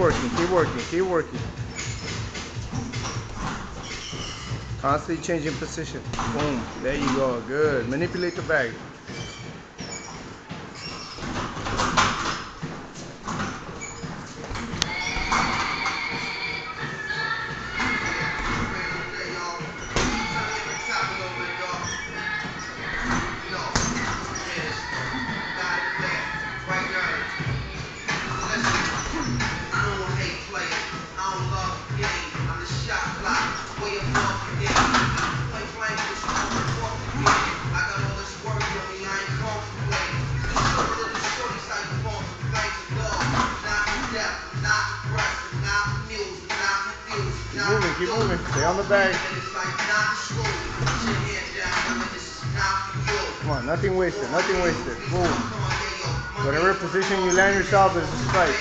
working, keep working, keep working. Constantly changing position. Boom. There you go. Good. Manipulate the bag. Keep moving. Stay on the bag. Come on, nothing wasted, nothing wasted. Boom. Whatever position you land yourself is a strike.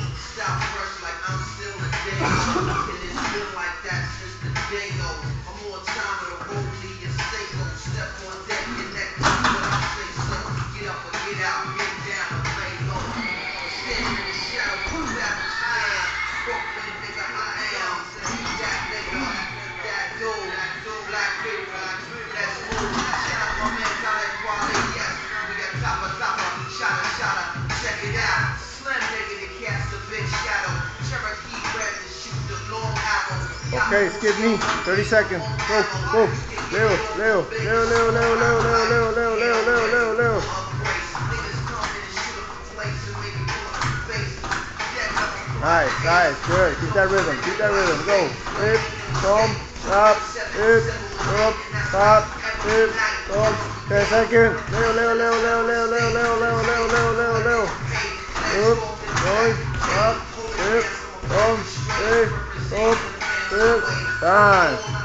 Okay, skip knee, 30 seconds. Go, go. Leo, Leo, Leo, Leo, Leo, Leo, Leo, Leo, Leo, Leo, Leo, Leo, Leo. Nice, nice, good. Keep that rhythm, keep that rhythm. Go. Hip, thumb, stop, hip, up, stop, hip, thumb. 10 seconds. Leo, Leo, Leo, Leo, Leo, Leo, Leo, Leo, Leo, Leo, Leo, Leo. Up, going, stop, hip, thumb, hip, thumb. Time.